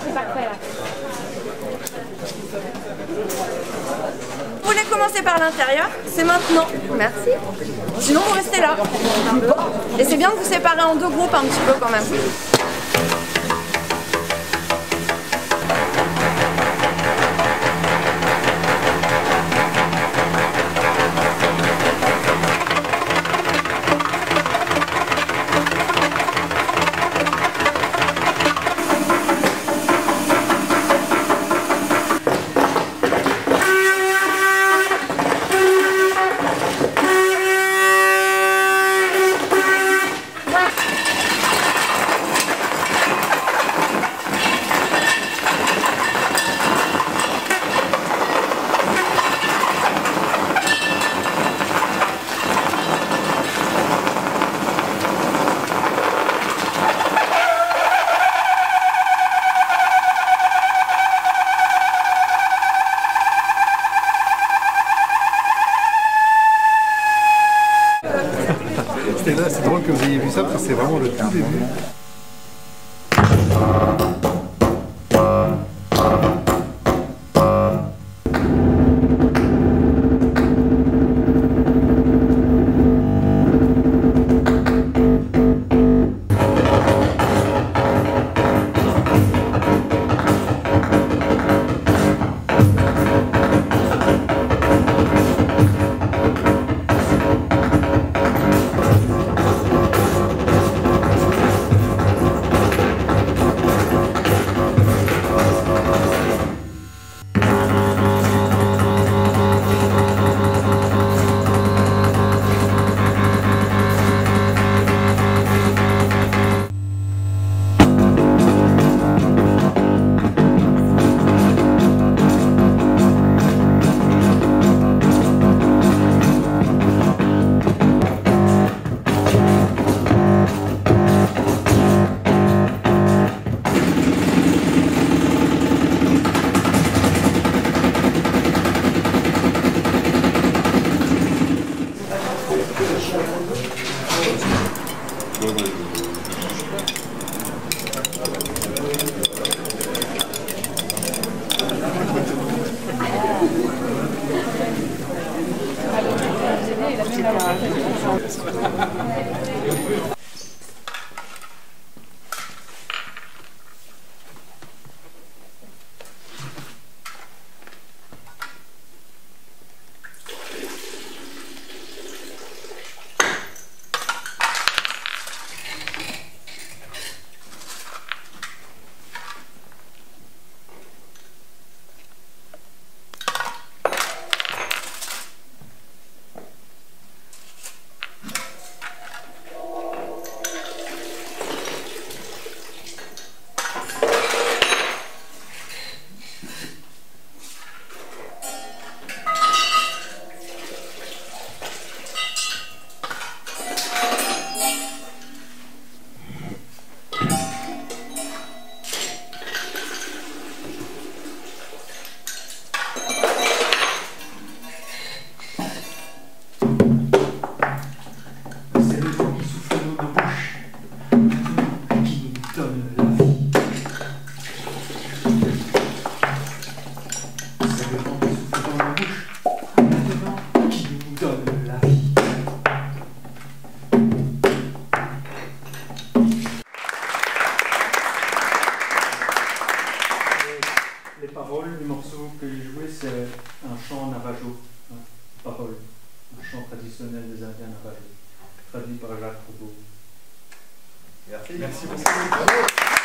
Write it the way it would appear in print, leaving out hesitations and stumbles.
c'est parfait là. Vous voulez commencer par l'intérieur? C'est maintenant. Merci. Sinon, vous restez là. Et c'est bien de vous séparer en deux groupes un petit peu quand même. C'est drôle que vous ayez vu ça parce que c'est vraiment le tout début. Les paroles du morceau que j'ai joué, c'est un chant navajo, parole, un chant traditionnel des Indiens navajo, traduit par Jacques Roubaud. Merci beaucoup.